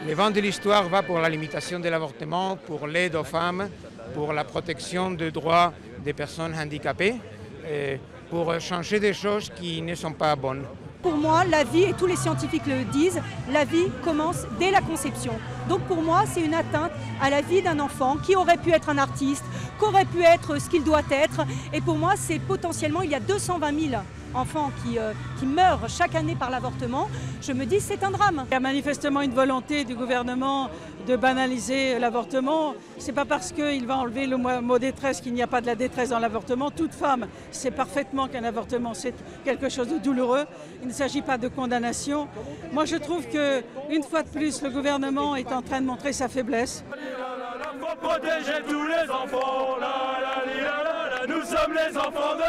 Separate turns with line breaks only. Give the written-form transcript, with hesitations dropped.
Le vent de l'histoire va pour la limitation de l'avortement, pour l'aide aux femmes, pour la protection des droits des personnes handicapées, pour changer des choses qui ne sont pas bonnes.
Pour moi, la vie, et tous les scientifiques le disent, la vie commence dès la conception. Donc pour moi, c'est une atteinte à la vie d'un enfant qui aurait pu être un artiste, qui aurait pu être ce qu'il doit être. Et pour moi, c'est potentiellement, il y a 220 000 enfants qui meurent chaque année par l'avortement. Je me dis, c'est un drame.
Il y a manifestement une volonté du gouvernement de banaliser l'avortement. C'est pas parce qu'il va enlever le mot détresse qu'il n'y a pas de la détresse dans l'avortement. Toute femme sait parfaitement qu'un avortement, c'est quelque chose de douloureux. Il ne s'agit pas de condamnation. Moi, je trouve que, une fois de plus, le gouvernement est en train de montrer sa faiblesse.
Faut protéger tous les enfants. Nous sommes les enfants de